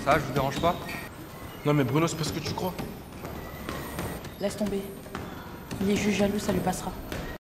Ça, je vous dérange pas? Non mais Bruno, c'est pas ce que tu crois. Laisse tomber. Il est juste jaloux, ça lui passera.